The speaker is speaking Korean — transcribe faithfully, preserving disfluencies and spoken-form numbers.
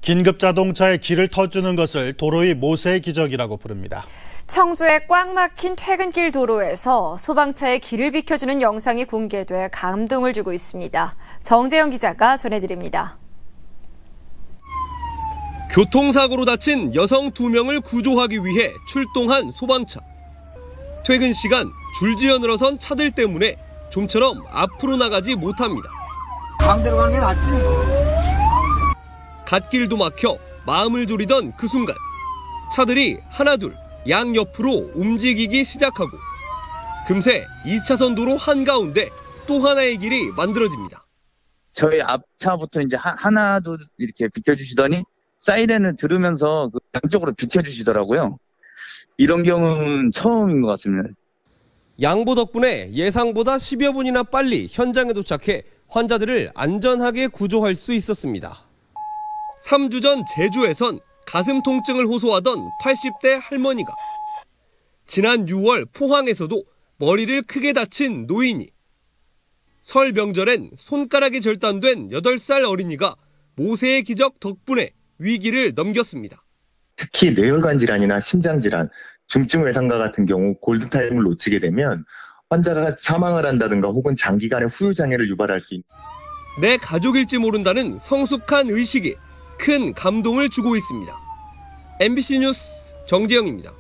긴급 자동차에 길을 터주는 것을 도로의 모세의 기적이라고 부릅니다. 청주의 꽉 막힌 퇴근길 도로에서 소방차의 길을 비켜주는 영상이 공개돼 감동을 주고 있습니다. 정재영 기자가 전해드립니다. 교통사고로 다친 여성 두 명을 구조하기 위해 출동한 소방차. 퇴근 시간 줄지어 늘어선 차들 때문에 좀처럼 앞으로 나가지 못합니다. 가운데로 가는 게 낫지. 갓길도 막혀 마음을 졸이던 그 순간 차들이 하나둘 양옆으로 움직이기 시작하고 금세 이 차선 도로 한가운데 또 하나의 길이 만들어집니다. 저희 앞차부터 이제 하나 둘 이렇게 비켜주시더니 사이렌을 들으면서 그 양쪽으로 비켜주시더라고요. 이런 경우는 처음인 것 같습니다. 양보 덕분에 예상보다 십여 분이나 빨리 현장에 도착해 환자들을 안전하게 구조할 수 있었습니다. 삼 주 전 제주에선 가슴 통증을 호소하던 팔십 대 할머니가, 지난 유월 포항에서도 머리를 크게 다친 노인이, 설 명절엔 손가락이 절단된 여덟 살 어린이가 모세의 기적 덕분에 위기를 넘겼습니다. 특히 뇌혈관 질환이나 심장 질환, 중증 외상과 같은 경우 골든타임을 놓치게 되면 환자가 사망을 한다든가 혹은 장기간의 후유장애를 유발할 수 있는. 내 가족일지 모른다는 성숙한 의식이 큰 감동을 주고 있습니다. 엠비씨 뉴스 정재영입니다.